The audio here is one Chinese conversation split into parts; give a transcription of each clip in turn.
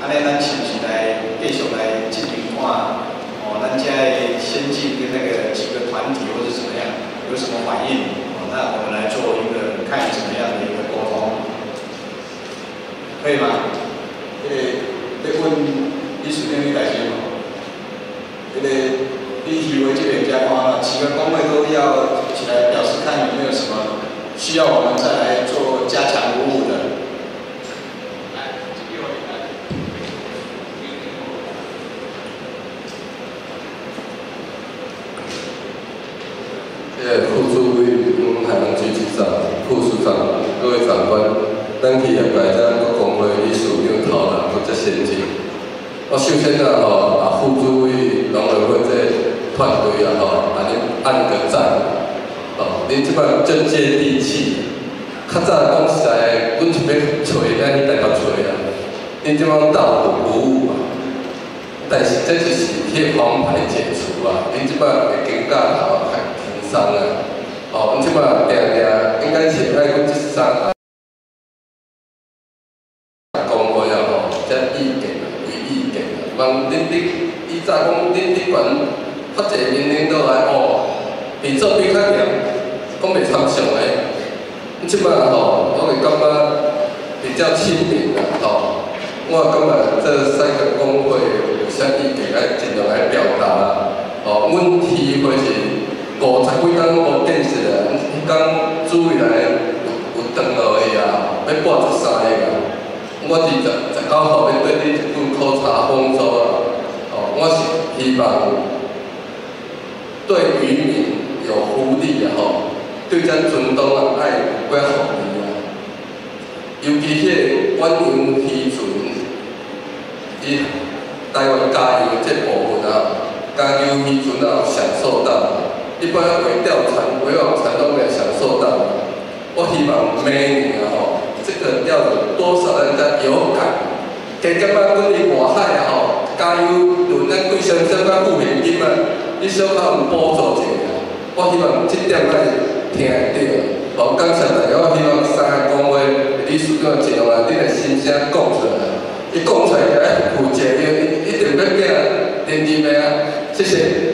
安尼咱是不是来继续来进行看？哦，咱家的先进跟那个几个团体或者怎么样有什么反应？哦，那我们来做一个看怎么样的一个沟通，可以吗？你问你是哪里代志嘛？你以为这个家话，几个工会都要起来表示看有没有什么需要我们再来做加强服务的。 副主委、海南区局长、副署长、各位长官，咱企业界咱各工会理事长头人或者先进。我首先副主委农委会这团队安尼按个赞。恁即摆真接地气。较早讲实在，阮是要找咱去台北找啊，恁即摆到服务嘛。但是这就是迄个黄牌解除啊，恁即摆会更加好看。 上啊，阮即摆定应该是爱阮即三工会遮意见为意见问恁以早讲恁管发一个命令倒来比做比较强，讲袂参详诶。即摆我会感觉比较亲民啦我感觉这三个工会有啥意见爱尽量来表达阮提或是。 50几天无见识啊！迄天主委来有转落去啊，要83个啊。我19号要对你一份考察工作啊。我是希望对渔民有福利啊对咱船东爱有几福利啊。尤其迄个远洋渔船，伊台湾加油这部分加油渔船有享受到。 一般围钓船、围网船都没有享受到。我希望每年这个要有多少人在有感？加减啊，阮伫外海加油轮咱几箱小甲付现金你小可有补助一下。我希望这点爱听得到。感谢大家，我希望三个工会理事长尽量把恁的心声讲出来。伊讲出来要负责任，一定要惊认真的谢谢。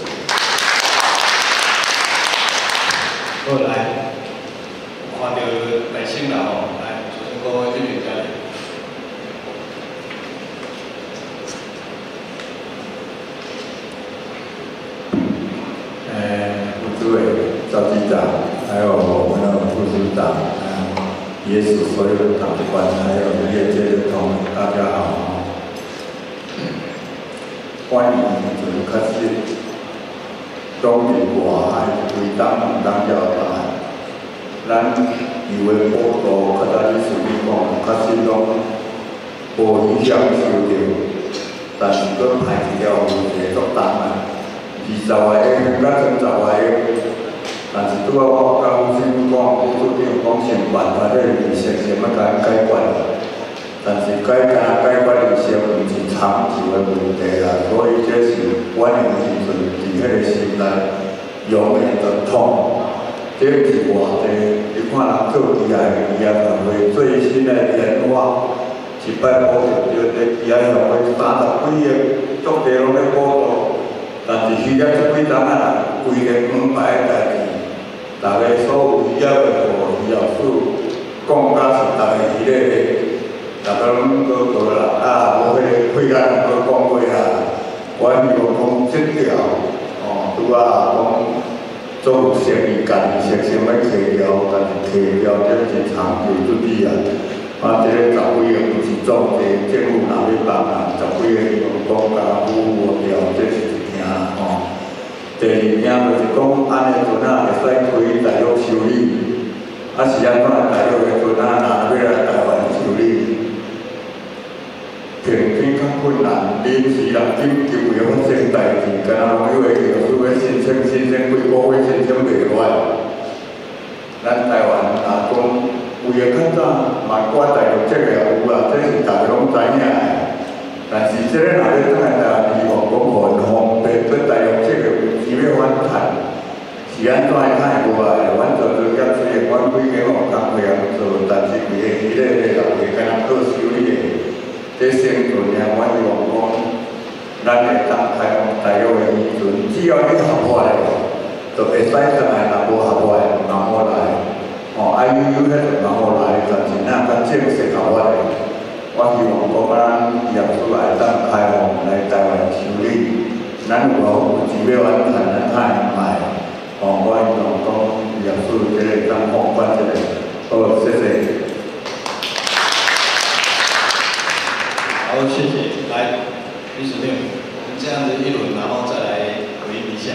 好来，看到百姓啦来，主持工会这边交流。 副主委、赵局长，还有我们的副署长，也是所有的长官，还有业界的同仁，大家好。欢迎从开始。 东面外海规档两档了大，咱以为报道较早你顺便讲，确实讲无影响收着，但是佫排除了有一个作档啊，20个甲30个，但是拄仔我甲副市长讲，副市长讲想办法咧预先要甲咱解决，但是解决预先毋是长久的问题啦，所以这是我用时阵。 迄个心内永远的痛，这是偌济。你看人做医学会最新的研发，一摆报着着医学会30几个，足济拢咧报道，但是虚了这几档啦，规个500个代志，大家所有医学的医疗署讲甲是大家迄个，大家拢搁无啦，无迄个肺癌搁讲过啦，我希望讲这条。 拄啊，讲做生意，家己先要摕了，但是摕了这是长久之计啊。这个10几个不是总济，政府若要帮啊，10几个希望讲甲服务了，这是一件第二件就是讲，安尼阵会使推大陆修理，是安怎大陆的阵若要来台湾修理？ 偏偏较困难，临时人紧急会发生代志，敢若网友的律师要申请几个月申请袂落来。咱台湾若讲为了较早嘛挂大陆这个也有啦，这是大家拢知影的。但是这个若要转来台湾，希望讲很方便，对大陆这个有钱要反弹，是安怎会看无来？阮做业虽然阮几个工会也做，但是规个迄个人会敢若做修理的。 这生存呢，我希望讲，咱会当开放大陆的时阵，只要你合法的，就会使上来；若无合法的，就慢慢来。IUU 迄就慢慢来，但是咱较正式合法的，我希望讲咱业主来当开放来台湾修理，咱有钱要完谈，咱太卖。我希望讲业主这个当放宽这个，好，谢谢。 好，谢谢。来，36，我们这样子一轮，然后再来回应一下。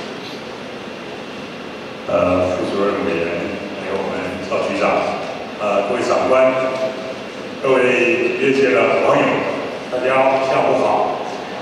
副主任委员，还有我们赵局长，各位长官，各位业界的网友，大家下午好。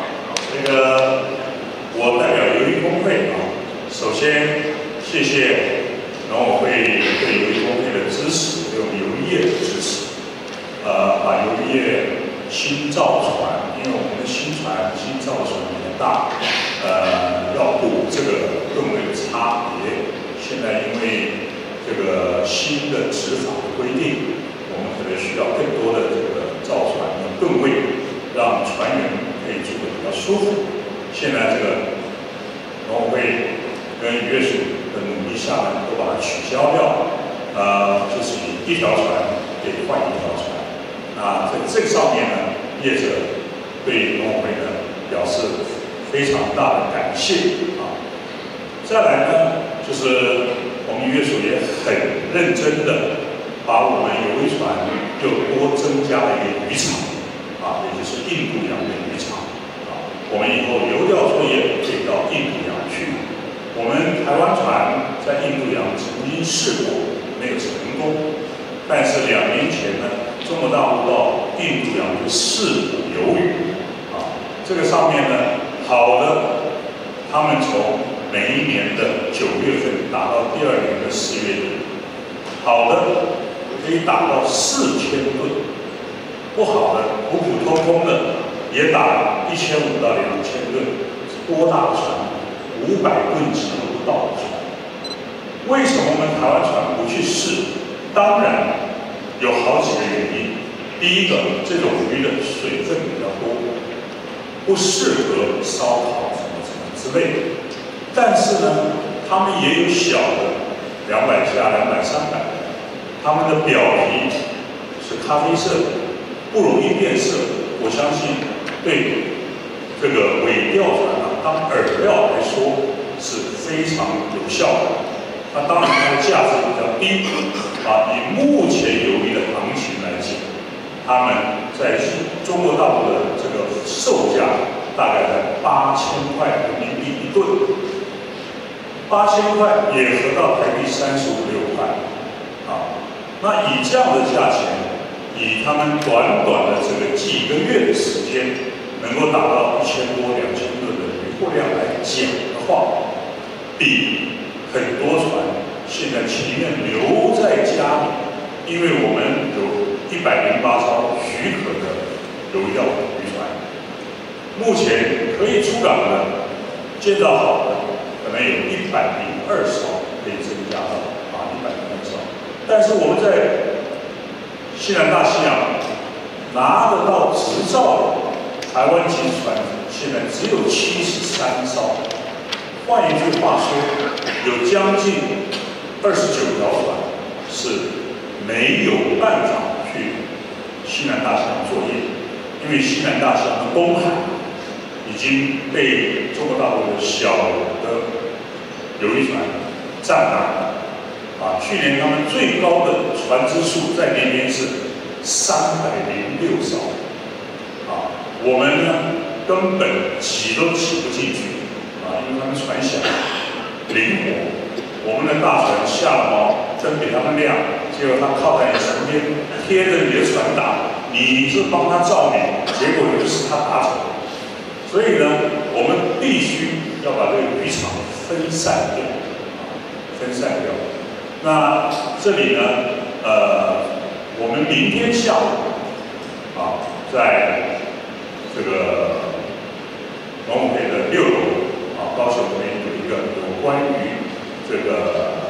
我代表邮艺工会首先谢谢农委会对邮艺工会的支持，对我们邮业的支持，把邮业 新造船，因为我们的新造船比较大，要补这个吨位的差别。现在因为这个新的执法的规定，我们可能需要更多的这个造船的吨位，让船员可以住得比较舒服。现在这个农委会跟渔业署的努力下呢，都把它取消掉，就是以一条船可以换一条船。 那在这个上面呢，业者对农委会呢表示非常大的感谢啊。再来呢，就是我们渔业署也很认真的把我们邮艺船又多增加了一个渔场啊，也就是印度洋的渔场啊。我们以后流钓作业可以到印度洋去。我们台湾船在印度洋曾经试过，没有成功，但是2年前呢。 中国大陆到印度洋去试捕鱿鱼，这个上面呢，好的，他们从每一年的9月份打到第2年的4月底，好的可以打到4000吨，不好的普普通通的也打1500到2000吨，多大的船，500吨级都不到的船。为什么我们台湾船不去试？当然。 有好几个原因。第一个，这种鱼的水分比较多，不适合烧烤什么之类的。但是呢，它们也有小的200加、200、300，它们的表皮是咖啡色的，不容易变色。我相信对这个尾钓船当饵料来说是非常有效的。那当然它的价值比较低。 以目前邮艺的行情来讲，他们在中国大陆的这个售价大概在8000块人民币1吨，8000块也合到台币35、6块，那以这样的价钱，以他们短短的这个几个月的时间，能够达到1000多、2000吨的渔获量来讲的话，比很多船。 现在情愿留在家里，因为我们有108艘许可的邮钓渔船，目前可以出港的、建造好的，可能有102艘可以增加到102艘。但是我们在西南大西洋拿得到执照的台湾籍船，现在只有73艘。换一句话说，有将近 29条船是没有办法去西南大西洋作业，因为西南大西洋的公海已经被中国大陆的小的邮艺船占满。去年他们最高的船只数在那边是306艘。我们呢根本挤都挤不进去，因为他们船小、灵活。 我们的大船下了锚，灯比他们亮，结果他靠在你身边，贴着你的船打，你是帮他照明，结果又是他打沉。所以呢，我们必须要把这个渔场分散掉，分散掉。那这里呢，我们明天下午在这个农委会的6楼高雄这边有一个有关于 这个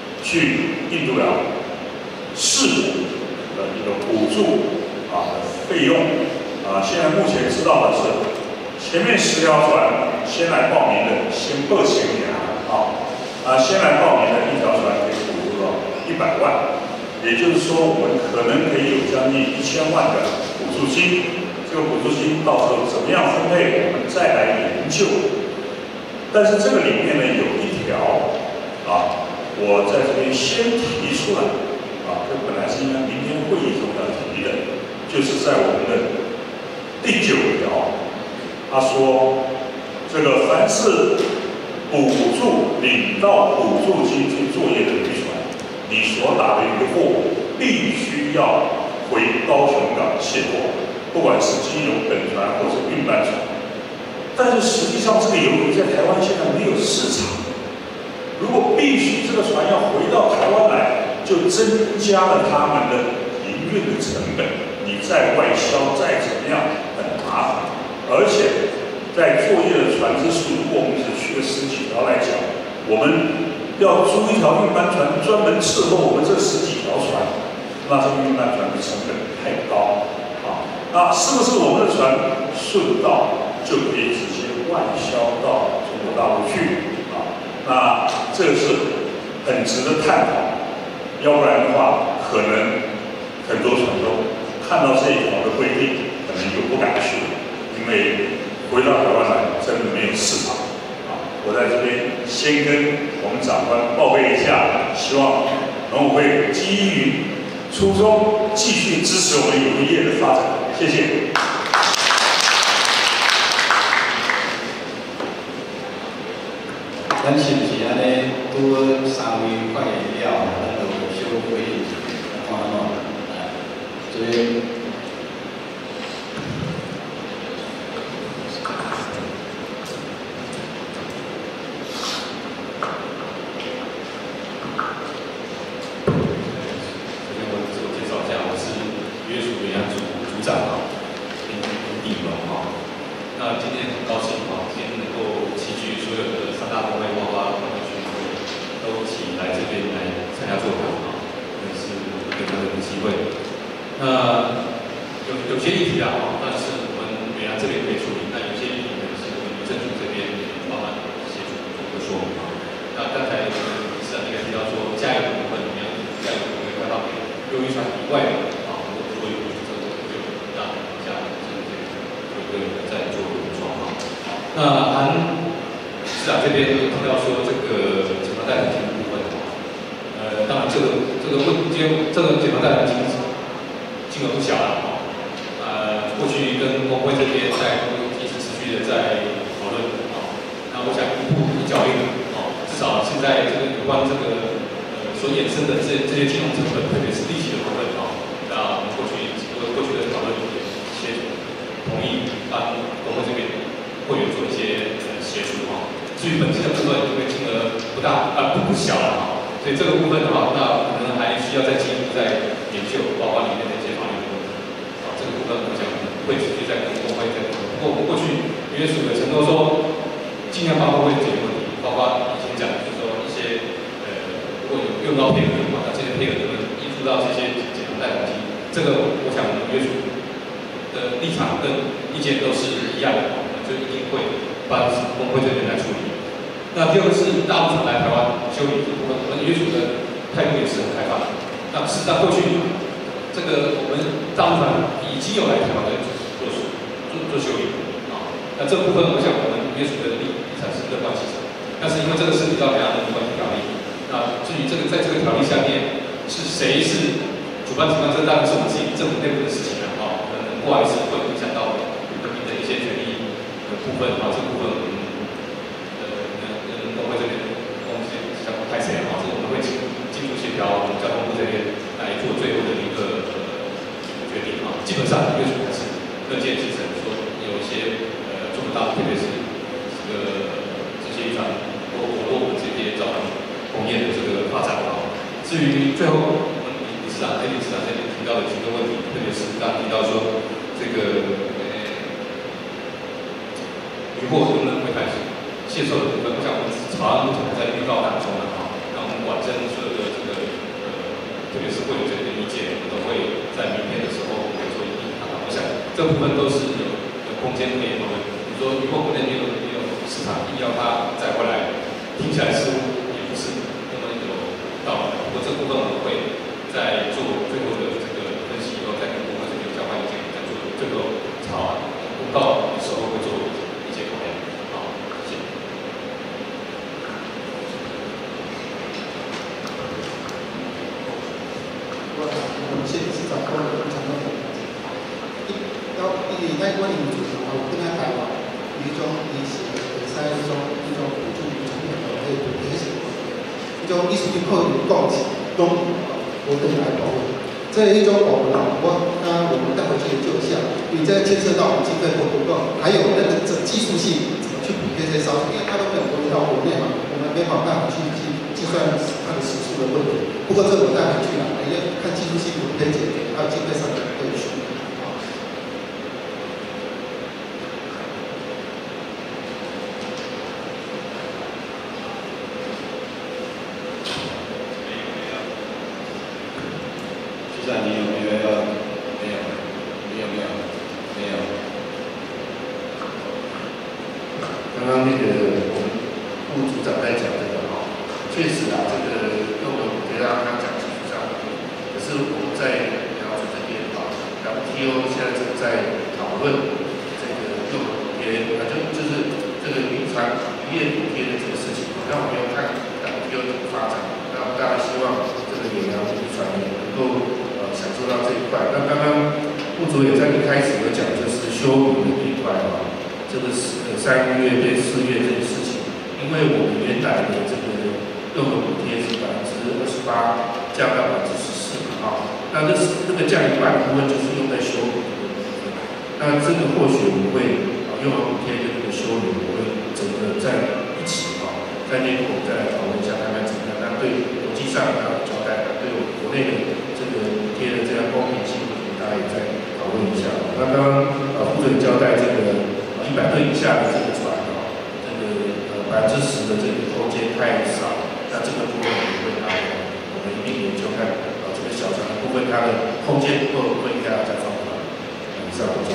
去印度洋试捕的一个补助的费用现在目前知道的是，前面10条船先来报名的先报行先来报名的1条船可以补助到100万，也就是说我们可能可以有将近1000万的补助金。这个补助金到时候怎么样分配，我们再来研究。但是这个里面呢有一条我在这边先提出来这本来是应该明天会议中要提的，就是在我们的第9条，他说这个凡是补助领到补助金去作业的渔船，你所打的渔获必须要回高雄港卸货，不管是经由本船或是运搬船。但是实际上这个鱿鱼在台湾现在没有市场，如果必须这个船要回到台湾来，就增加了他们的营运的成本，你再外销再怎么样很麻烦，而且在作业的船只数，如果我们只去了10几条来讲，我们要租一条运搬船专门伺候我们这10几条船，那这个运搬船的成本太高那是不是我们的船顺道就可以直接外销到中国大陆去那这个是很值得探讨，要不然的话，可能很多船东看到这一条的规定，可能就不敢去了，因为回到台湾来真的没有市场我在这边先跟我们长官报备一下，希望农委会基于初衷继续支持我们鱿鱼业的发展，谢谢。 咱是不是安尼拄3位发言了，咱就小回应看这边。 有些议题但是我们原来这边可以处理，那有些议题呢是我们政府这边慢慢协助做个说明那刚才是那个提到说加油部分，我们要加油部分快到鱿鱼船以外的所以就让加油有个在做状况。那韩市长这边提到说这个检查贷款金的部分当然这个检查贷款金金额不小了过去跟工会这边一直持续的在讨论那我想一步一脚印至少现在这个有关这个所衍生的这些金融成本，特别是利息的部分那我们过去的讨论也协助同意帮工会这边会员做一些协助至于本金的部分，因为金额不大不小了所以这个部分的话，那可能还需要再进一步再研究，包括里面的一些法律的问题这个部分我想会持续在跟工会在讨论。不过我们过去约署的承诺说，尽量帮工会解决问题，包括以前讲就是说一些如果有用到配合的话，那这些配合能不能依附到这些检查贷款金？这个我想我们约署的立场跟意见都是一样的就一定会帮工会这边来处理。那第二个是大陆船来台湾修理这部分，我们约署的态度也是很开放。那事实上过去这个我们大陆船已经有来台湾的做修理那这部分我想我们约署的立场是乐观其成。但是因为这个涉及到两岸的关系条例，那至于这个在这个条例下面是谁是主办承办，这当然是我们自己政府内部的事情可能不好意思会影响到人民的一些权利的部分这部分我们工会这边相关拍摄这个我们会经过协调交通部这边来做最后的一个决定基本上约署还是乐见其成，说有一些做不到，特别是这些渔船或我们这些造船工业的这个发展至于最后理事长这边提到的几个问题，特别是刚提到说这个渔获能不能会开始限售的部分，我想我们草案目前还在预告当中那我们管真所有的这个特别是会有这个意见，我们都会在明天的时候会做一定我想这部分都是有空间可以讨论。比如说，如果国内没有市场，硬要它再回来，听起来似乎也不是那么有道理。不过这部分我们会在做最后的这个分析以后，再跟国会这边交换意见，再做最后草案公告的时候会做一些考量。好，谢谢。 谢理事长跟我们讲到的，因在关于主题啊，我跟他谈话，一种意思，三种一种辅助产品的类型，一种艺术的课有共识，都我跟他讨论。这一种我们我们待会去研究一下，因为这牵涉到我们经费不够，还有那个技术性怎么去补贴这些烧钱，因为它都没有回到国内嘛，我们没办法去计算它的时数的问题。不过这我待会去了，因为看技术性可以解决，还有经费上的可以去。 局长，你有没有要？没有，没有。 刚刚那个我们副组长在讲这个哈，确实啊，这个用我觉得刚刚讲技术上，可是我们在了解这边啊 ，WTO 现在正在讨论这个用补贴，那就是这个渔船渔业补贴的这个事情。那我们要看 WTO 怎么发展，那大家希望这个远洋渔船也能够享受到这一块。那刚刚副组也在一开始有讲，就是休渔的这一块啊。这个3个月对4月这个事情，因为我们原来的这个用的补贴是28%降到14%啊，那这个降一半部分就是用在修理的部分。那这个或许我们会用的补贴跟这个修理，我会整个在一起在内部我们再来讨论一下，看看怎么样。那对国际上还有交代，对我们国内的这个补贴的这样公平性，大家也再讨论一下。那刚刚副总交代这个。100吨以下的这个船这个10%的这个空间太少，那这个部分我们会拿我们一并研究看这个小船的部分它的空间不够，应该要再放宽。以上补充。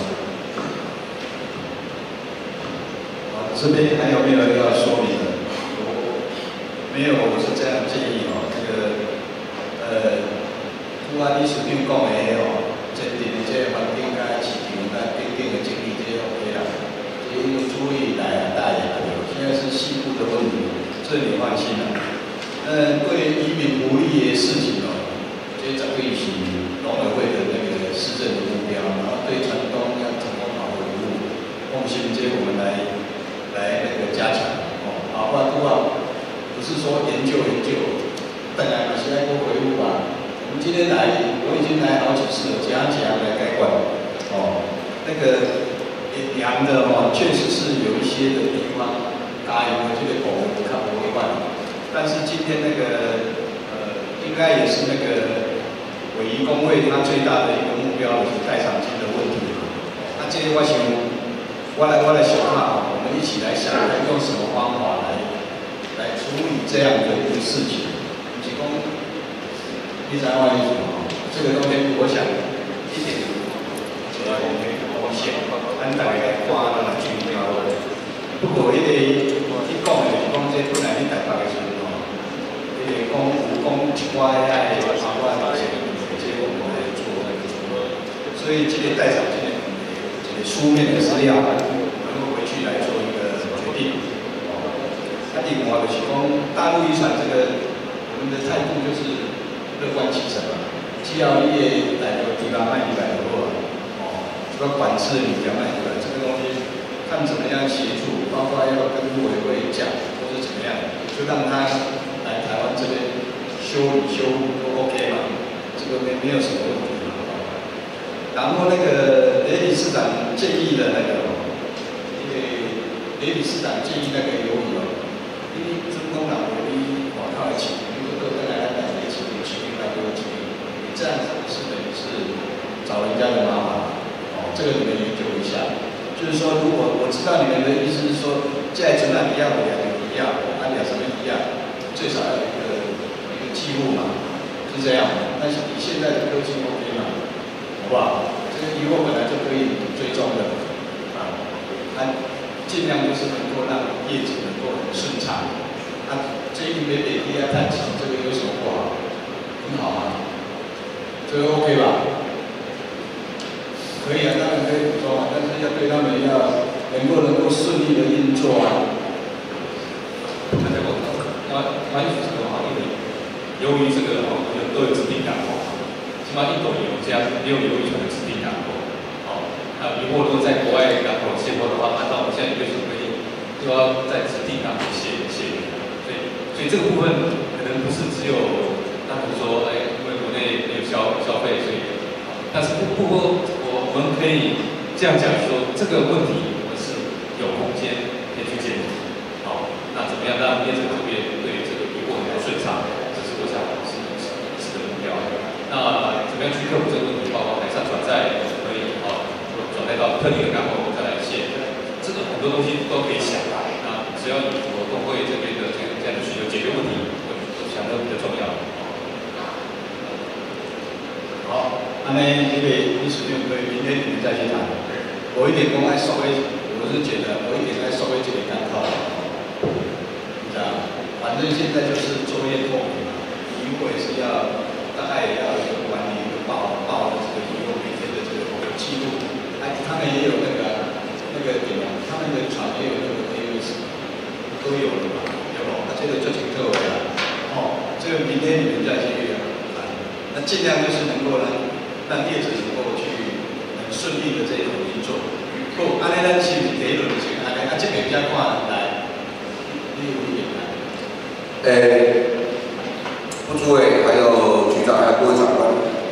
好，这边还有没有要说明的？没有，我是这样建议哦，这个拄啊，你随便讲的前提的这个环境甲市场甲等等的经历，这 OK 啦。因为注意来大也可以，现在是西部的问题，这你放心了。对渔民福利的事情这绝对是农委会的那个施政的目标，然后对船东要提供好的服务，放心，这我们来那个加强好吧，不是说研究，当然也是要多回复吧。我们今天来，我已经来好几次了，讲来改管那个。养的确实是有一些的地方答应了这个狗看不会换，但是今天那个应该也是那个委员工会它最大的一个目标是代偿金的问题。那这些我想，我来想我们一起来想，来用什么方法来处理这样的一个事情。提供第三万这个东西，我想一点我先。咱大家来看咱就最重要的。不过你讲的就是讲这本来你台北的时候讲有一寡遐个相关的这我们来做那个所以这个代偿金的这个书面的资料，我们回去来做一个决定。另外就是讲大陆渔船这个，我们的态度就是乐观其成嘛，只要你的来个地方卖100就好了。这个管制你讲卖出来，这个东西看怎么样协助，包括要跟陆委会讲，或者怎么样，就让他来台湾这边修理修复都 OK 嘛，这个没有什么问题。然后那个雷理事长建议的那个，雷理事长建议那个鱿鱼因为中东人有你广告的钱，如果跟来的钱来给我钱，这样子是等于是找人家的麻烦。这个你们研究一下，就是说，如果我知道你们的意思是说，在存量一样，一样，按2什么一样，最少要有一个记录嘛，是这样。但是你现在的科技 OK 嘛，好不好？这这个疑惑本来就可以追踪的，尽量就是能够让业绩能够很顺畅。这一边给第二探期，这个有什么不好？很好啊，这个 OK 吧？可以啊，当然可以补充啊，但是要对他们要能够顺利的运作啊。 那这个关于这个因为由于这个都有指定港口，起码印度有这样也有渔船的指定港口，如果在国外港口卸货的话，按照我们现在约束规定，就要在指定港口卸鱼，所以这个部分可能不是只有单独说，因为国内没有消费，所以，但是不过我们可以这样讲说，这个问题我们是有空间可以去解决。好，那怎么样让业者这边对这个渔获能够顺畅，这是我想是的目标。那怎么样去克服这个问题？包括海上转载可以转载到特定的港口再来卸，这个很多东西都可以想。那只要你工会这边的这样的需求解决问题，我想都比较重要。 好，因为历史定会明天你们再去谈。我一点公开稍微，我是觉得我一点来稍微这点干靠，你知道，反正现在就是作业透明嘛，渔获也是要大概也要有一个管理，一个报的这个渔获每天的这个记录，他们也有那个点啊，他们的船也有那个 KVS， 都有了嘛，有了，那这个就请各位了，这个明天你们再去那尽量就是能够让业者能够去很顺利的这种运作。不，安尼咱是第一轮是安尼，这边比较看来，你有意见吗？ 副主委还有局长还有各位长官，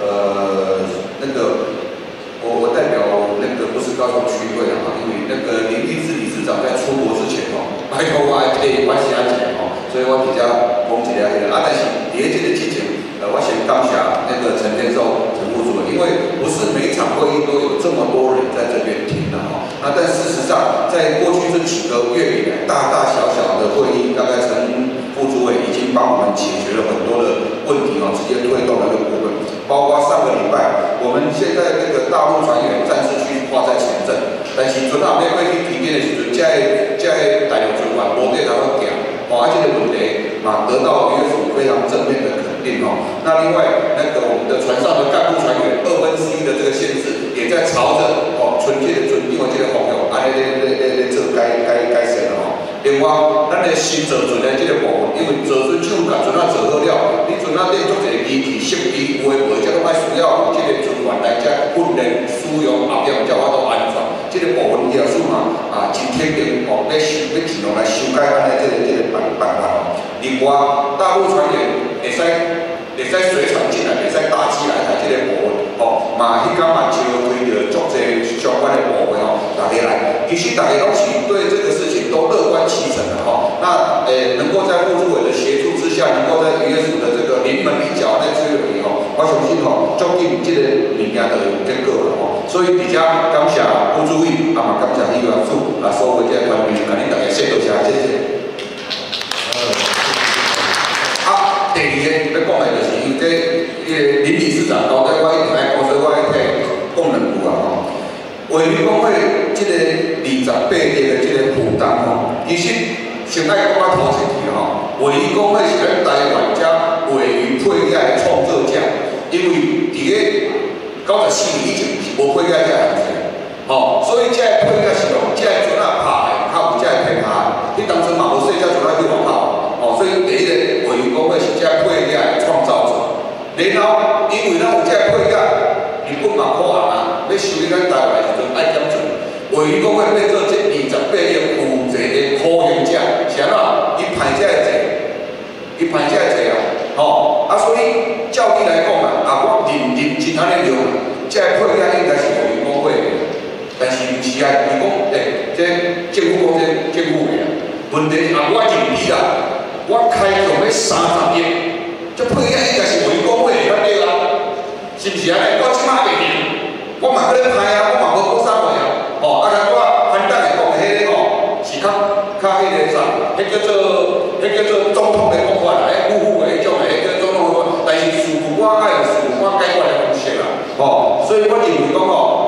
我代表不是高雄区会啊，因为林立志理事长在出国之前拜托我还可以关心一下所以我比较讲一下但是在这个之前。我先感谢陈天寿陈副主委，因为不是每场会议都有这么多人在这边听的但事实上，在过去这几个月以来，大大小小的会议，大概陈副主委已经帮我们解决了很多的问题直接推动了这个部分。包括上个礼拜，我们现在大陆船员暂时去划在前镇，但是船后面会去提点的时候，在大陆船员无得通行，这个问题得到渔业署非常正面的肯定那另外我们的船上的干部船员1/2的这个限制，也在朝着纯粹的准定的这个方向，做改善了另外，咱的新造船的这个部分，因为造船厂把船做好了，你船顶做一个仪器设备，有的无的，这拢爱需要这个船员来这训练使用，后边才有法度安全。这个部分业者真肯定要尽量来修改咱的这个办法另外，大陆船员会使随船进来，会使搭机来台这个部分迄天嘛就推着足侪相关的部分大家来。其实大家拢是对这个事情都乐观其成的那能够在副主委的协助之下，能够在渔业署的这个临门一脚在这里我相信足紧这个物件就有结果了所以比较感谢副主委，嘛感谢渔业署所有这个团队，甲恁大家谢谢，谢谢。第二个要讲的就是因为这林理事长交代我一定来讲，所以我要替讲两句卫渔工会这个28个的这个负担其实先爱讲头一题卫渔工会是咱台湾遮卫渔配业的创作者，因为伫个94年以前是无配业这个行情所以这个配业是用这个船拍的，较有这个配合迄当初嘛无说这船去外口所以第一个卫渔工会是这个配业的创造者，然后因为咱有这个配业，日本嘛可行要收入咱台湾的时阵爱减准，卫渔工会要做这28个负责的可行者，是安怎？伊派这个济，伊派这个济所以照理来讲我认真安尼用，这个配业应该是卫渔工会的，但是不是伊讲这政府讲这政府的问题是我认你我开奖要30亿，这配业应该是卫渔工会的，对是不是安尼？我即马袂赢，我嘛搁咧拍我嘛无讲啥话我反正来讲的迄个是较迄个啥，迄叫做总统的讲法啦，夫妇的迄种的，叫总统的讲法。但是事故我爱有事故我解决的方式啦，所以我认为讲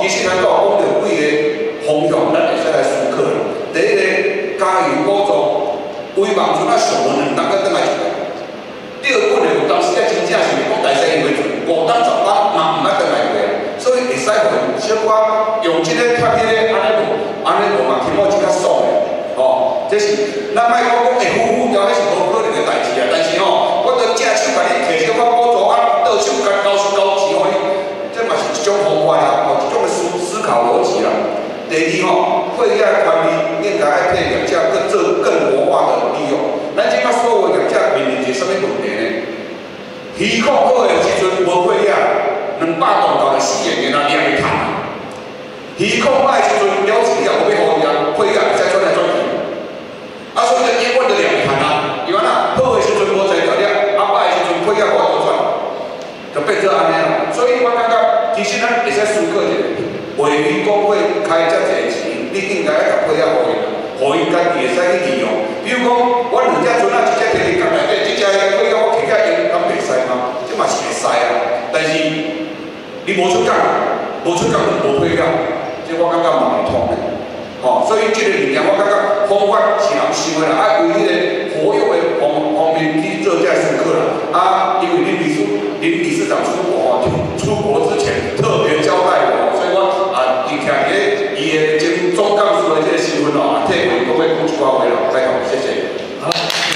其实咱讲讲到几个方向，咱会使来思考啦。第一个，加油鼓噪，规望村啊上门2档才转来一个。第二本有当时啊真正是讲大西洋为准，5档10档嘛唔爱转来一个，所以会使互小可用即个较迄个安尼无嘛，听我真较爽的。哦，这是咱莫讲会呼调，迄是无可能的代志啊。但是吼，我着正手甲你摕小可鼓噪啊，倒手甲高手互你，这嘛是一种方法啦，哦，一种思考逻辑啦。第二吼，会议管理应该爱替业者更做更活化的利用。咱即摆所有业者面临一个什么问题呢？鱼库好的时阵无会议，200吨到4个月啊量会赚啊。鱼库歹时阵了钱了，有要互伊啊，会议会使转来转去。啊，所以就永远就量会赚啊。因为哪好的时阵无侪条量，啊歹的时阵会议无好赚，就变做安尼啦。所以我感觉，其实咱会使思考一下。会员工会开遮侪钱，你应该爱甲配合互因家己会使去利用。比如讲，我2只船啊，一只摕去港内底，一只配合我摕遐用，敢袂使吗？这嘛是会使啊。但是你无出港，无配合，这我感觉嘛袂通的。吼，所以这个理念我感觉方法是人想的啦，爱为迄个活用的方面去做遮思考啦。啊，因为林理事长出国之前特别交代我，所以我。伊听伊的前总干事的这个新闻哦，替会工会讲一寡话咯，拜托，谢谢。 好，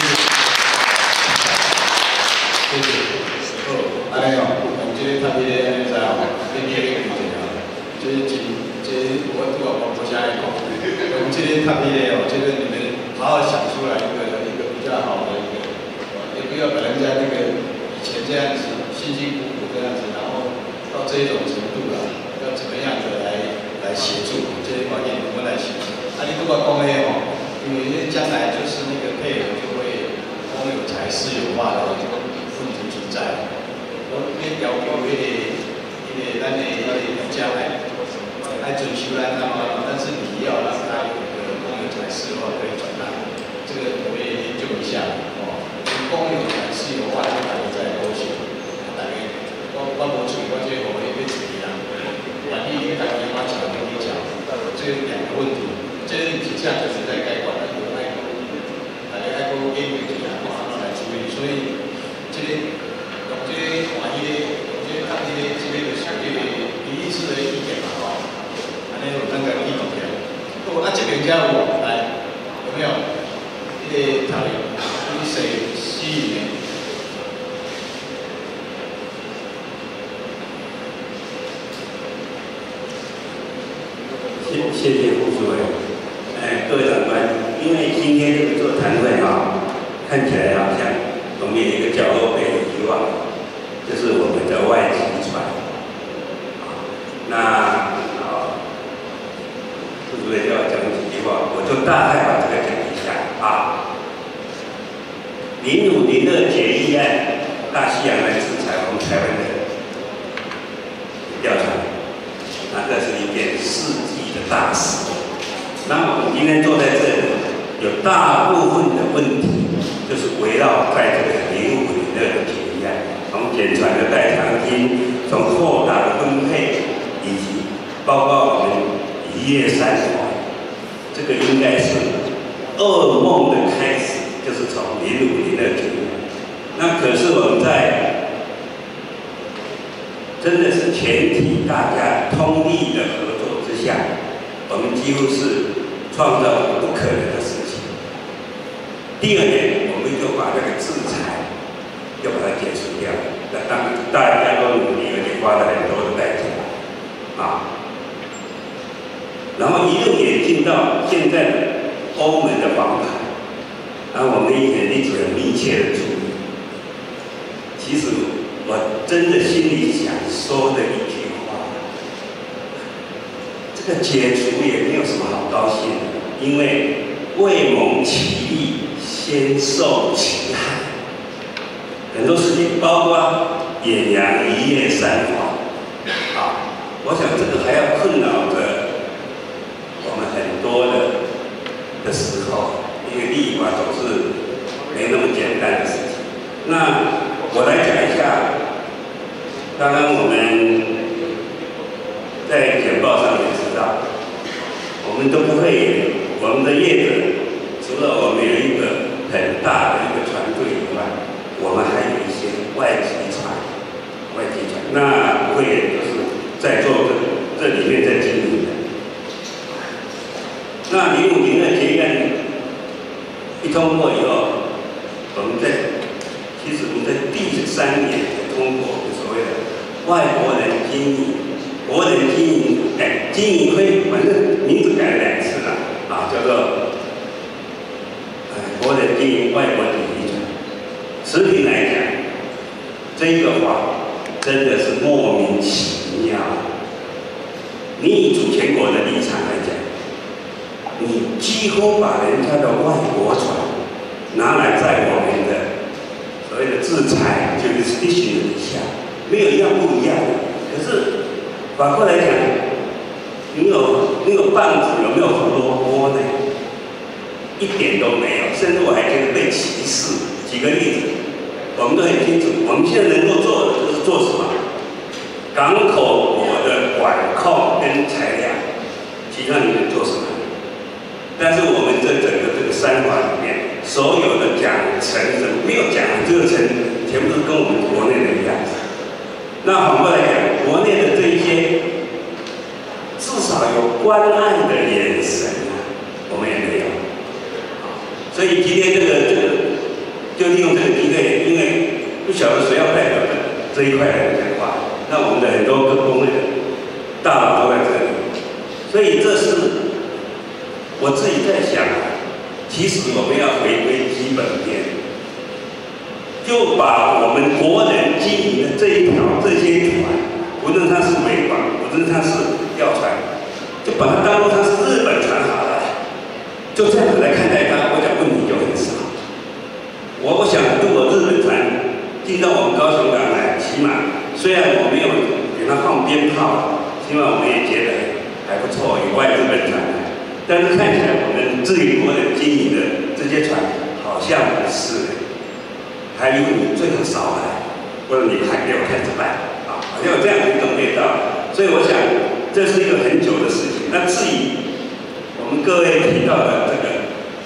谢谢。好，安尼哦，用这个特别的安尼在哦，你个理解啊，这我无啥来讲，用这个特别的哦，这个你们好好想出来一个比较好的也不要把人家那个以前这样子辛辛苦苦这样子，然后到这种程度了，要怎么样的来协助这些观念，我们来协助。啊，你如果讲的哦，因为将来就是那个配合就会公有财私有化的问题存在。我你要求咱的将来来遵守咱但是你要让它有一个公有财私化可以转达，这个我也研究一下哦。公有财私有化就大家在勾选，大概我无处理，我这我也被处理啦。万一大家我讲跟你讲，这2个问题，这几项就是在概括，有爱国，大家爱国给问题啊，我慢慢来处理。所以这个用这个万一用这个看这个就是这个第一次的意见嘛，吼，安尼有咱个记录起来。好，啊这边家有来有没有？这个讨论，你谁吸引？ 谢谢副主委，各位长官，因为今天这个座谈会看起来好像我们有一个角落被遗忘，就是我们的外籍船。那副主委要讲几句话，我就大概把这个讲一下啊。0502决议案，大西洋来制裁我们台湾的调查，那这是一件世纪的大事。那我们今天坐在这里，有大部分的问题就是围绕在这个0502的决议案，从检船的代偿金，从豁达的分配，以及包括我们一夜三环，这个应该是噩梦的开始，就是从0502决议案。那可是我们在真的是全体大家通力的合作之下，我们几乎是创造了不可能的事情。第二点，我们就把这个制裁要把它解除掉，那当然大家都努力，而且花了很多的代价啊。然后一路演进到现在的欧盟的防牌，然后我们也一直很密切的注意。其实我真的心里想说的一句话，这个解除也没有什么好高兴的，因为未蒙其利，先受其害。很多事情，包括远洋一夜三环，我想这个还要困扰着我们很多的时候，因为立法总是没那么简单的事情。那我来讲一下，刚刚我们在简报上我们都不会，我们的业者除了我们有一个很大的一个团队以外，我们还有一些外籍船，那不会就是在做这里面在经营的。那0502结案一通过以后，其实我们在第3年通过所谓的外国人经营、国人经营，经营会反正名字改了2次了叫做国人经营外国体育船。持平来讲，这个法真的是莫名其妙。你以主权国的立场来讲，你几乎把人家的外国船拿来在我们的所谓的制裁jurisdiction底下，没有一样不一样的。可是反过来讲，你有棒子有没有胡萝卜呢？一点都没有，甚至我还觉得被歧视。举个例子，我们都很清楚，我们现在能够做的就是做什么？港口国的管控跟裁量，其他你能做什么？但是我们这整个这个3法里面，所有的奖惩没有奖这个惩，全部是跟我们国内的一样。那反过来讲，国内的这一些，至少有关爱的眼神我们也没有。所以今天这个就利用这个机会，因为不晓得谁要代表这一块来讲话，那我们的很多各工会的大佬都在这里，所以这是我自己在想，其实我们要回归基本面，就把我们国人经营的这些船，无论它是美港，无论它是吊船，就把它当作它是日本船好了，就这样子来看待它，我想问题就很少。我想，如果日本船进到我们高雄港来，起码虽然我没有给它放鞭炮，起码我们也觉得还不错，有外日本船来。但是看起来我们自己国人经营的这些船好像不是，还有你最好少来，或者你还给我看着办好像有这样的一种味道。所以我想，这是一个很久的事情。那至于我们各位提到的这个。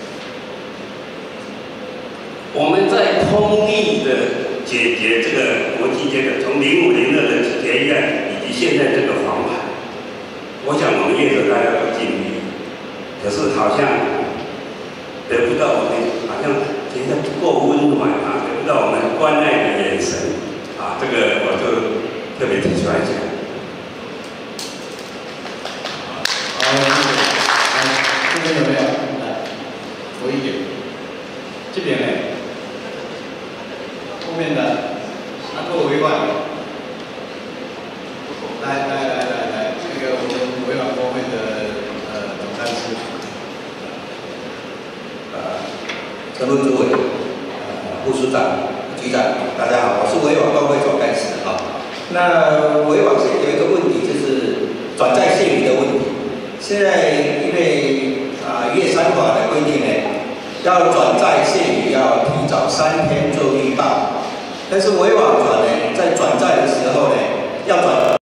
我们在通力的解决这个国际间的，从0502的结案以及现在这个黄牌，我想我们业者大家都尽力，可是好像得不到我们，好像觉得不够温暖得不到我们关爱的眼神这个我就特别提出来讲。 好，这边有没有？来，我一点，这边呢？后面的各位委员，来，这个我们委员工会的总干事， 陈论主委，副署长、局长，大家好，我是委员工会总干事那委员有一个问题，就是转载限于的问题。现在因为渔业3法的规定呢，要转载限于要提早3天做预报。但是委网船呢，在转载的时候呢，要转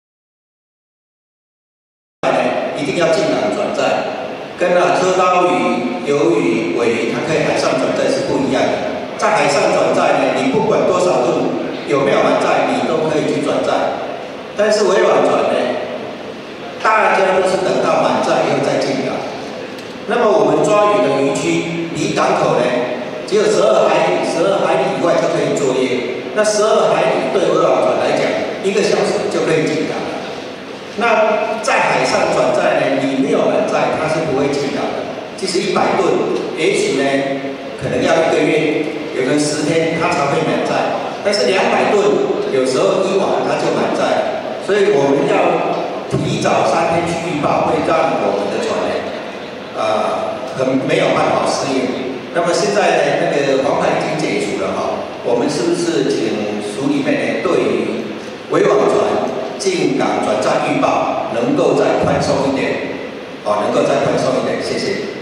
一定要进港转载，跟车刀鱼、鱿鱼、尾鱼，它可以海上转载是不一样的。在海上转载呢，你不管多少吨，有没有满载，你都可以去转载。但是委网船呢，大家都是等到满载以后再进港。那么我们抓鱼的渔区离港口呢，只有12海里，12海里以外就可以作业。那12海里对委网船来讲，1个小时就可以进港了。那在海上转载呢，你没有满载，它是不会进港的。即使100吨，也许呢，可能要1个月，有的10天它才会满载。但是200吨，有时候1晚它就满载。所以我们要提早3天去预报，会让我们的船呢，很没有办法适应。那么现在呢，那个黄牌已经解除了我们是不是请署里面呢，对于委网船进港转载预报能够再宽松一点？能够再宽松一点，谢谢。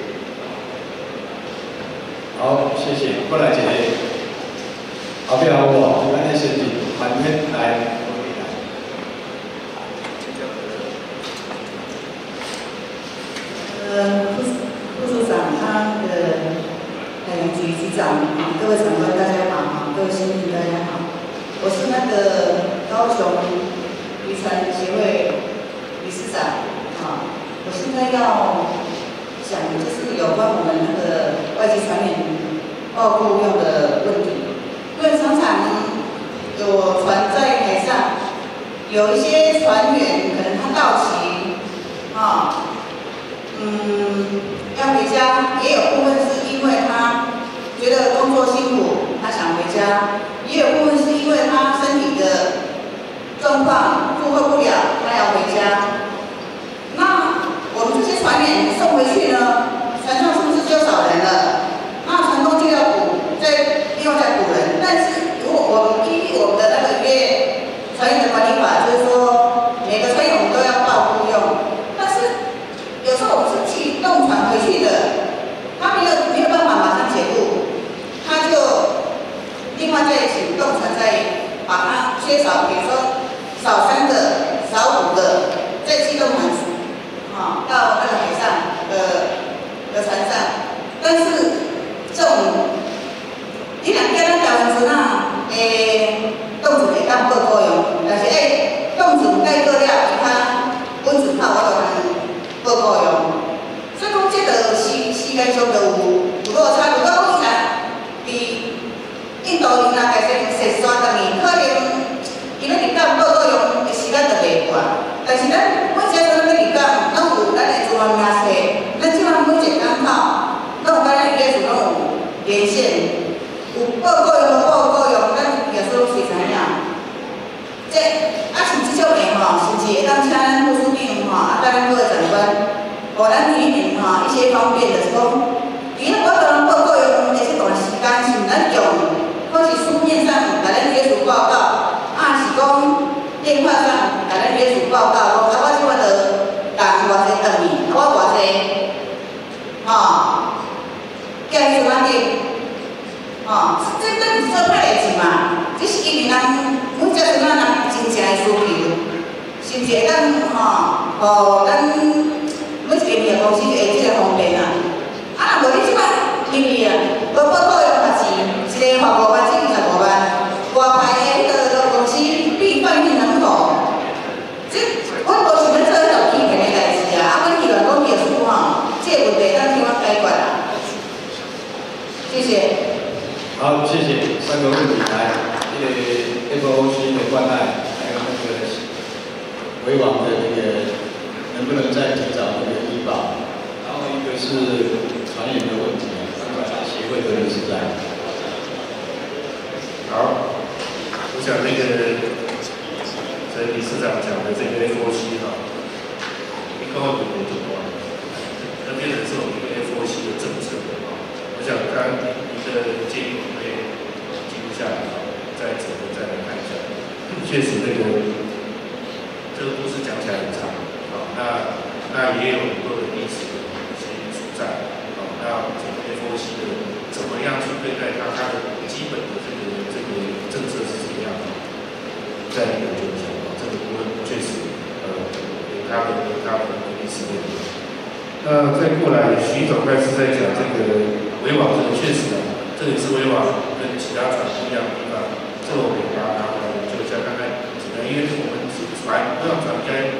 好，谢谢。过来这里，后边我咱的先进韩天来。 上海洋局局长各位长官大家好各位新民大家好，我是高雄渔船协会理事长我现在要讲的就是有关我们外籍船员报雇用的问题，因为常常有船在海上，有一些船员可能他到期要回家，也有部分是因为他觉得工作辛苦，他想回家，也有部分是因为他身体的状况负荷不了，他要回家。那我们这些船员送回去呢，船上是不是就少人了？那船东就要另外再补人。但是如果我们依据我们的约船员的管理法，就是说每个船员我们都要报雇用，但是有时候我们是去动船回去的，他没有办法马上解雇，他就另外再请动船再把它缺少，比如说少3个、少5个，再去动船到海上的船上。但是这种你若叫咱台湾船动船会当报雇用，但是动船改过了，其他温船口我就通报雇用。所以讲，这个时间上就有落差。如果讲伫印度人啊，开始踅山等于可能因为入港报雇用的时间就袂短，但是咱每一个船要入港，拢有咱的船员名册，咱即摆每一个港口，拢有甲咱业主拢有连线，有报雇用无报雇用，咱业主拢随知影。即像即种的甚至会当请咱副署长甲咱各位长官，互咱提名一些方便，就是讲，我甲咱报告用的这段时间，是咱用，或是书面上甲咱约束报告，是讲电话上甲咱约束报告，讲我即摆就人偌济等你，我偌济，叫伊做安尼，这不是做歹代志嘛？这是因为咱每只船人真正的需求，是毋是会当互咱每一个营业公司就会这个方便啊？若无你即摆入去无报告用罚钱，一个罚5万至25万，外派的公司必翻译人口，这阮无想要做迄种欺骗的代志阮希望讲业主这个问题咱希望解决啊。谢谢。 好，谢谢3个问题来，FOC 的关爱，还有维网的能不能再提早医保，然后一个是船员的问题，协会的理事长。 好，我想理事长讲的这个 FOC 你跟我有关，那边的是我们一个 FOC 的政策我想刚刚您的建议我们会记录下来再整个再来看一下。确实这个故事讲起来很长那也有很多的历史的一些因素在那整个 FOC 的怎么样去对待它的基本的这个政策是怎么样的，再研究一下这个部分确实有它的历史问题。那再过来，徐总开始在讲这个维网，这个确实这也是维网跟其他船不一样的地方。这个我们把它拿回来研究一下，看看因为我们维网船应该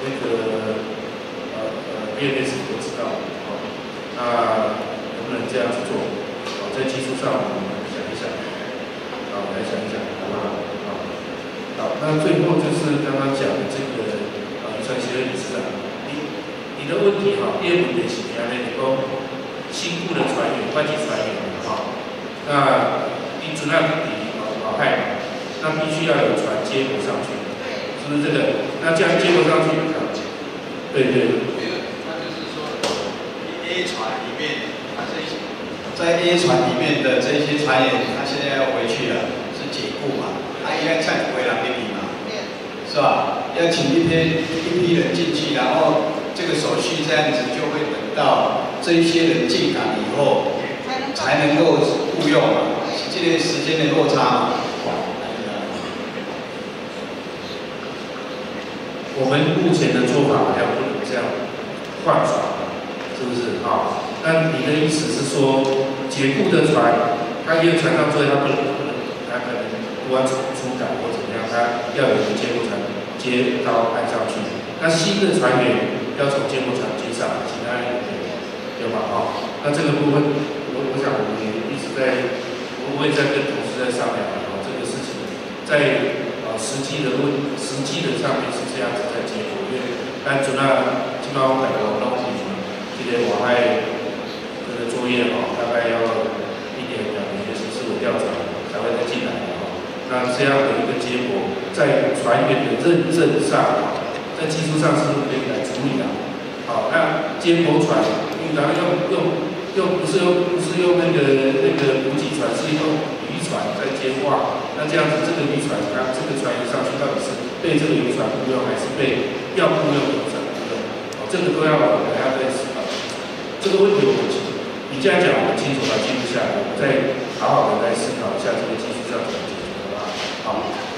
BMS 都知道那能不能这样子做？在技术上我们想一想，来想一想，好不好？好，那最后就是刚刚讲的这个渔船协会理事长。你的问题第二问题是怎样呢？你讲新雇的船员、外籍船员那你主要老派那必须要有船接驳上去，是不是这个？那这样接驳上去，对。 那就是说 ，A 船里面，在 A 船里面的这些船员，他现在要回去了，是解雇嘛？他应该再回来给你嘛？是吧？要请一批人进去，然后。这个手续这样子就会等到这一些人进港以后，才能够雇用嘛，这个时间的落差嘛。 我们目前的做法好像不能这样换船，是是不是？好，那你的意思是说，解雇的船，它因为船上作业，它可能不按出港或怎么样，它要有一个接驳船接到岸上去。那新的船员要从接驳船接上，其他人对吧？好，那这个部分，我想我们也一直在，我也在跟同事在商量啊，这个事情在实际的上面是这样子在结果，因为咱准啊，基本上每个东西，这个往外这个作业大概要1年2年的实务调查才会再进来那这样的一个结果，在船员的认证上，在技术上是不是可以来处理的？好，那接驳船，然后不是用那个补给船，是用渔船在接话。那这样子，这个渔船，它这个船员上去到底是被这个渔船雇用，还是被要雇用的渔船雇用？这个都要我们要在思考。这个问题我们你这样讲，我们清楚把它记录下来，我们再好好的来思考一下这个技术上怎么解决，好不好？好。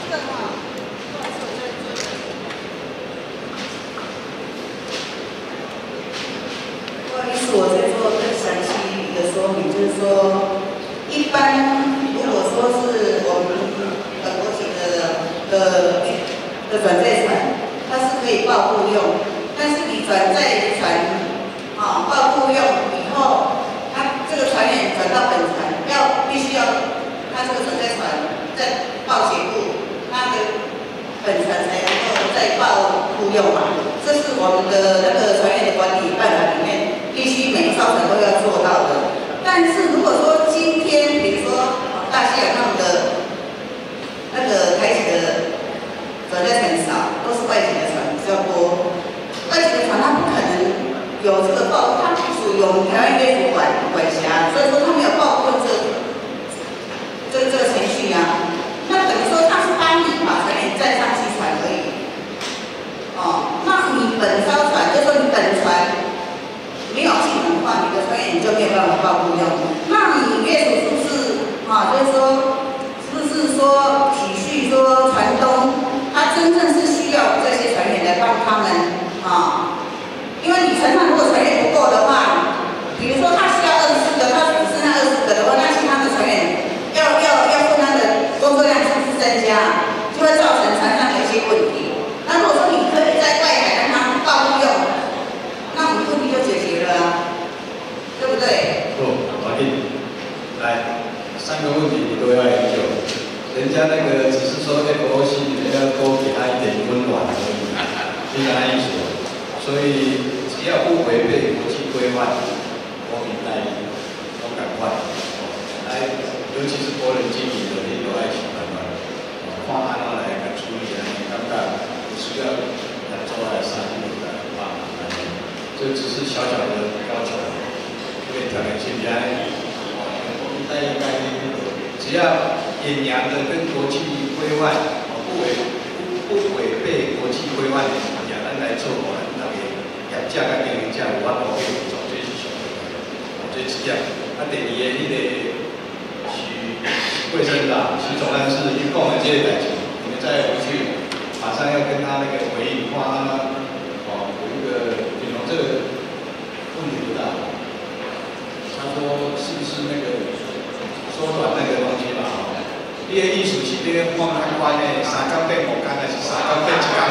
不好意思，我再做更详细一个说明，就是说，一般如果说是我们本国籍的转载船，它是可以报雇用，但是你转载船报雇用以后，它这个船员转到本船，必须要它这个转载船再报解雇，它的本船才能够再报雇用嘛。这是我们的那个船员的管理办法里面必须每一艘船都要做到的。但是如果说今天，比如说大西洋他们的那个台籍的转载船少，都是外籍的船比较多，外籍的船它不可能有这个报，它不属于我们台湾约府管辖，所以说它没有报过这个程序啊。那等于说它是帮你把船员载上去船而已。那你本艘船，就是说你本船没有技能的话，你的船员你就没有办法报雇用。那你业主是不是就是说，是不是说体恤说船东，他真正是需要这些船员来帮他们因为你船上如果船员不够的话，比如说他需要24个，他只剩下20个的话，那其他的船员要分他的工作量是不是增加，就会造成船上的一些问题。那如果说你可以在外海让他报雇用，那我们问题就解决了对不对？ 王定，来3个问题你都要研究。人家那个只是说FOC，你要多给他一点温暖而已，听他意思。所以只要不违背国际规范，公平待遇，都赶快。来，尤其是国人经营的，你都爱喜欢嘛。看安怎来处理啊？你感觉有需要来做来3年的这只是小小的要求，因为条件性比较公平待遇概念，只要演扬的跟国际规范不违背国际规范的情况下，咱来做业者甲经营者有法度去做，这是上重要。这是第一。第二个，迄个许贵生长、许总干事伊讲的这个代志，你们再回去，马上要跟他那个回应，看他有一个比如这个问题不大。他说是不是那个缩短那个东西嘛？你的意思是你放较宽的3天变5天，还是3天变1天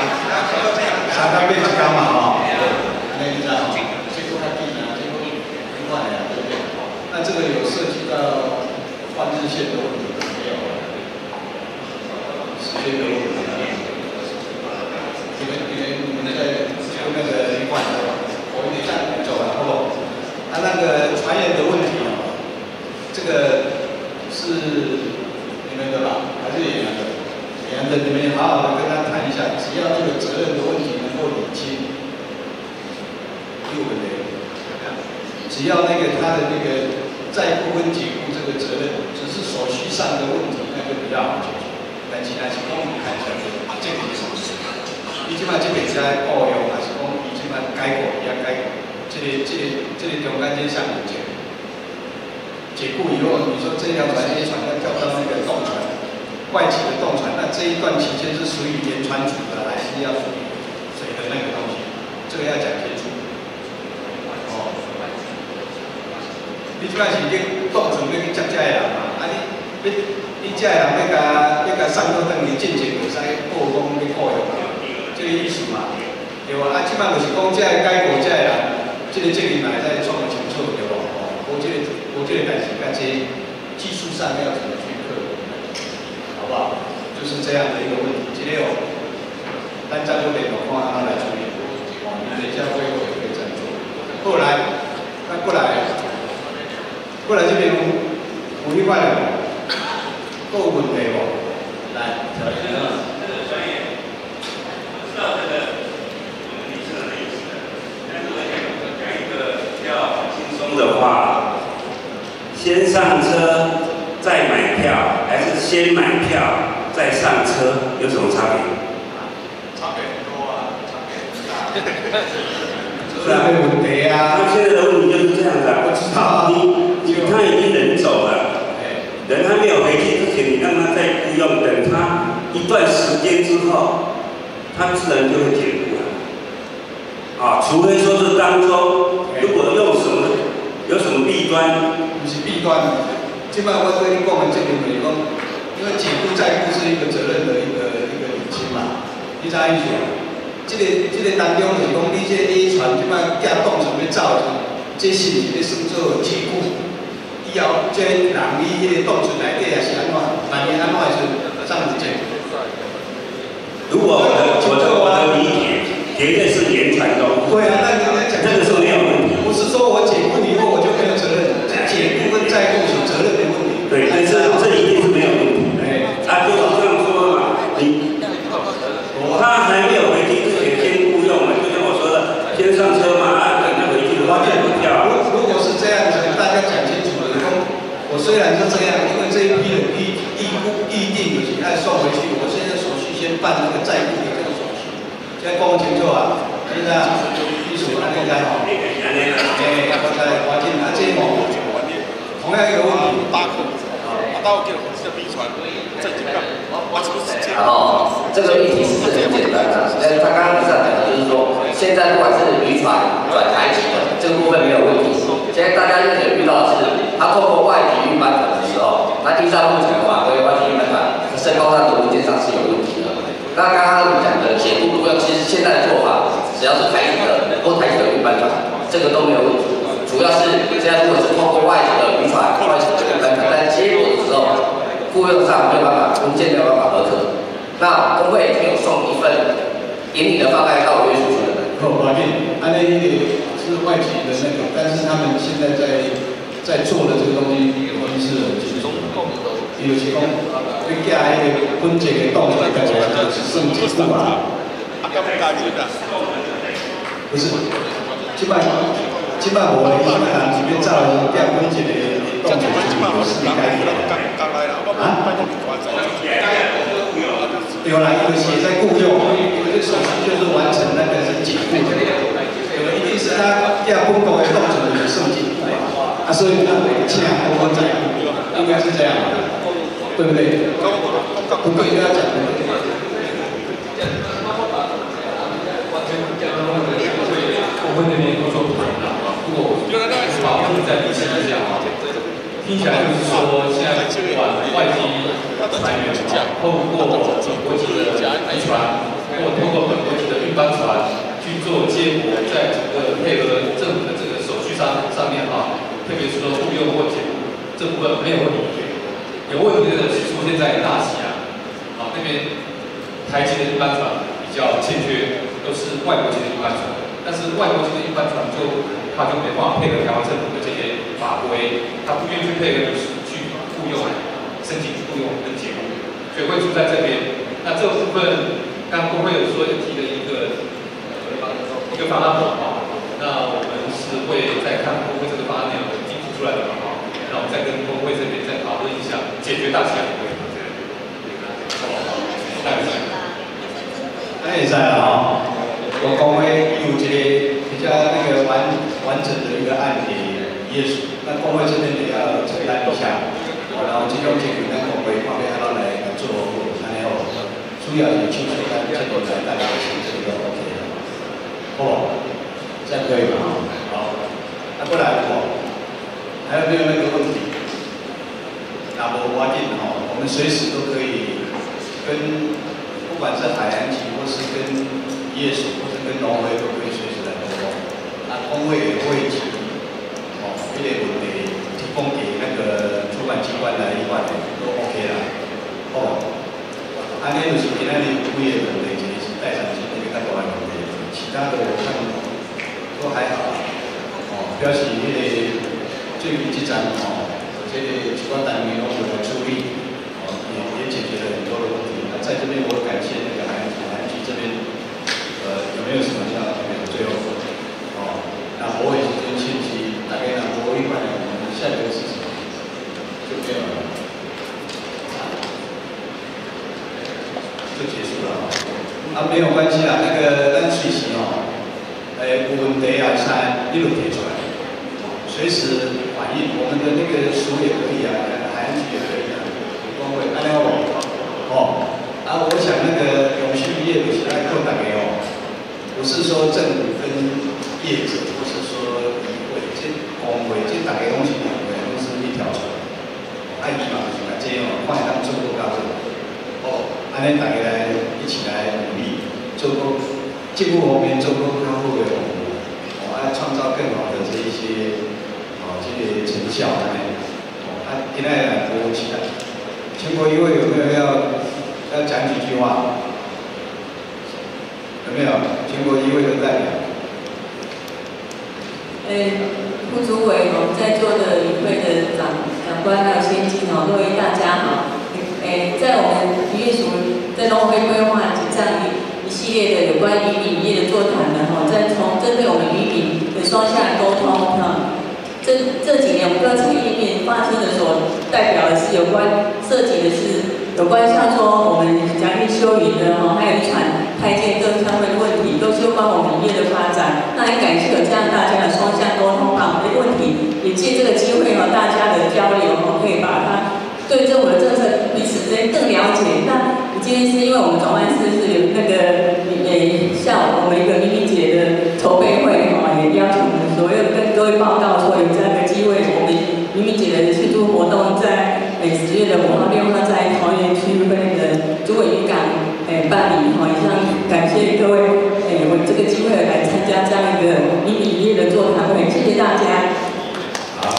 ？3天变1天嘛你知道这个较紧啊，这个很快啊，对不对？那这个有涉及到换日线的问题没有？时间的问题你们在就那个旅馆的，我有点像走了，好不好？那个船员的问题这个是你们的吧？还是演员的？演员的，你们好好的跟他谈一下，只要这个责任的问题能够理清。只要那个他的那个再不分解雇这个责任，只是手续上的问题，那就比较好解决。但其他情况我们看一下，这个是什么事？你起码这边在雇佣，还是讲你起码改过也改过，这个中间这项目解雇以后，你说这条船要跳到那个动船，外籍的动船，那这一段期间是属于原船主的，还是要属于谁的那个东西？这个要讲清楚。 你即摆是去当场要去接这个人嘛？啊你这个人要甲送到等于进前，就使报讲你雇用嘛，这个意思嘛，对无？啊，即摆就是讲这个解雇这个人，这个责任嘛会使创清楚对无？哦，无这个代志，甲这技术上要怎么去克服，好不好？就是这样的一个问题，今天咱再就联络看他来处理。哦，你等一下会可以这样做。后来，那过来这边有另外两个，有问题无？来，小心啊。这个专业，我知道这个我们女生的意思，但是我想讲一个比较轻松的话， 先上车再买票，还是先买票再上车，有什么差别？ 差别很多啊，差别很大。是啊，没问题啊。 那现在的问题就是这样子啊。 我知道啊。 他已经人走了，人还没有回去之前，你让他再雇用，等他一段时间之后，他自然就会解雇了。啊，除非说是当中如果用什么有什么弊端， 不是弊端。即摆我对你讲的这个就是讲，因为解雇再雇是一个责任的一个厘清嘛，你知意思？这个当中就是讲，你这你传即摆寄当场要走，这是不是咧算做解雇？以后这人你迄个当初内底也是安怎？万一安怎的时阵，这样子解雇？ 如果我的理解，绝对是言传中。 对啊，那你讲这个是没有问题。 不是说我解雇你以后我就没有责任，解雇跟再雇是责任的问题。 对，但是这一定是没有问题。啊，就是这样说嘛，他还没有回去之前先雇用嘛，就像我说的，先上车嘛，啊，等他回去的话再补票。 如果是这样子，大家讲清楚了。我虽然是这样，因为这一批人预定就是要送回去，我现在手续先办那个再雇的这个手续，现在讲清楚啊，现在艺术安尼在吼，我在华进啊，这某同样一个问题， 到给我这个笔传正经干，我是不是这样？ 哦，这个议题是很简单的，但他刚刚理事长讲的就是说，现在不管是渔船转台籍的这个部分没有问题。现在大家一直遇到的是，他透过外籍运班船的时候，他依照目前的法规，外籍运班船身高上的文件上是有问题的。那刚刚我们讲的解雇雇用，其实现在的做法，只要是台籍的或台籍的运班船，这个都没有问题。主要是现在如果是透过外籍的渔船、外籍的运班船在接驳的时候，雇用上没有办法，文件没有办法合格。那工会已经有送一份严拟的方案到委员署去了。 抱歉，安尼是外籍的那个，但是他们现在在做的这个东西是很轻松。就是讲，你寄迄个本籍的动物来就是算解雇嘛。不是，即摆无的，伊人是要走寄本籍的动物是该的。啊？对啦，伊就是也在雇佣，因为这手续就是完成那个是解雇的。一定是他要公共的动作的设计，啊，所以他请公共在，应该是这样，对不对？不对就要讲的。 我们那边都说不同的，如果把问题再理清一下啊，听起来就是说现在不管外籍船员透过国际的渔船，或透过本国籍的运班船。去做接驳，在整个配合政府的这个手续上面啊，特别是说雇佣或解雇这部分没有问题。有问题的是出现在大西洋，那边台籍的运班船比较欠缺，都是外国籍的运班船。但是外国籍的运班船他就没办法配合台湾政府的这些法规，他不愿意去配合你去雇佣、申请雇佣跟解雇，所以会出在这边。那这部分刚工会有说提的一个方案啊，那我们是会再看工会这个方案内容提出来的嘛，那我们再跟工会这边再讨论一下，解决大西洋的问题。 那也在啊，我工会有一个比较那个完整的一个案例也是，那工会这边也要承担一下，然后这种解决咱工会方面要来做，然后主要是就是咱这个来大家请这个 OK 的。哦，这样可以吗？好，那过来哦， 还有没有那个问题？那无要紧哦，我们随时都可以跟不管是海洋局或是跟业署或者跟农会都可以随时来沟通。那工会也会提这个问题提供给那个主管机关来办的，都 OK 啦。安尼就是今仔日有几个问题，一个是代偿金那个较大的问题，其他的我看都还好。表示迄个最近这阵这个机关单位拢有来处理，也解决了很多的问题。那在这边我感谢那个海洋局这边，有没有什么要最后？那我也是跟信息，大概呢，我一般我们下一个事情就没有了。就结束了没有关系啦，那个咱随时有问题啊啥，你就提出来，随时反映。我们的那个署也可以啊，海洋局也可以啊，工会安尼好我想那个永续业就是来靠大家不是说政府跟业者，或是说议会，这工会，这大家拢是两个，都是一条船。伊嘛就是来这看会当做到到安尼大家来一起来努力，做过政府方面做过较好的服务，创造更好的这一些这个成效安尼。今天来鼓舞起来。全国议会有没有要讲几句话？有没有？全国议会的代表？ 副主委在座的议会的长官还有先进各位大家好。在我们渔业署在农会规划这样一系列的有关渔民业的座谈呢，从针对我们渔民的双向沟通这几年我们各产业面发生的所代表的是有关涉及的是有关像说我们奖励休渔的还有渔船派件各相关的问题，都是有关我们渔业的发展。那很感谢有这样大家的双向沟通，把我们的问题也借这个机会大家的交流可以把它对政府的政策彼此之间更了解。那今天是因为我们总干事是有那个像我们一个渔民节的筹备会也邀请我们所有跟各位报告说有这样的机会，我们渔民节的庆祝活动在10月的5号、6号在桃园区会的竹尾渔港办理以上感谢各位我这个机会来参加这样一个渔民业的座谈会，谢谢大家。 好，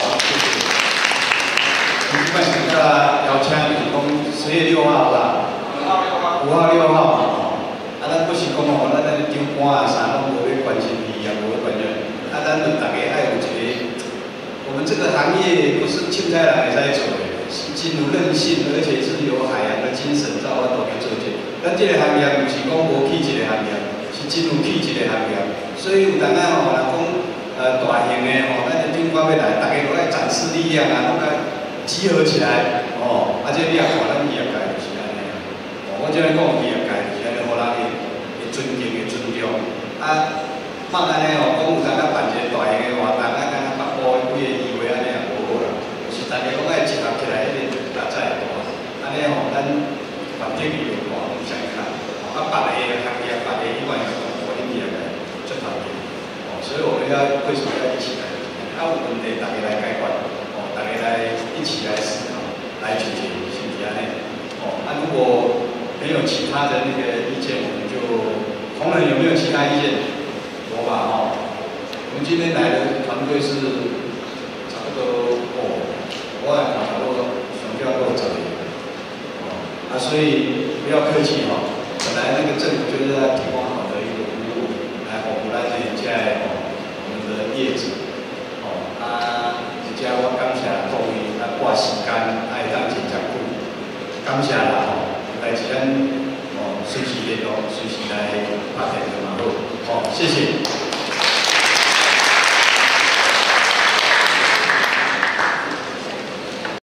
谢谢。我们现在邀请是讲10月6号啦，5号、6号咱不是讲咱的长官啥拢无要关心你无要关心，咱就大家爱有一个，我们这个行业不是凊彩人会使做的，是真有韧性，而且是有海洋的精神在我度去做这。咱这个行业不是讲无气质的行业，是真有气质的行业。所以有当人讲大型的咱的长官要来，大家都爱展示力量拢爱集合起来这你也看咱业界就是安尼我这样讲业界就是安尼，互人会尊敬会尊重莫安尼讲有当办一个大型的活动敢若北部几个议会安尼也无好啦，是大家拢爱集合起来，一定大才会大。安尼咱环境里面互相看，别个行业别个以外是互恁业界最头前所以我们要为什么要一起来？有问题大家来解决大家来一起来思考，来解决，是不是安尼？如果没有其他的那个意见，我们就同仁有没有其他意见？有吧我们今天来的团队是差不多我也看差不多上票都这里所以不要客气本来那个政府就是要提供好的一个服务来服务咱的在我们的业者而且我感谢各位挂时间爱当真正久，感谢啦代志咱随时联络，随时来拍电就蛮好谢谢。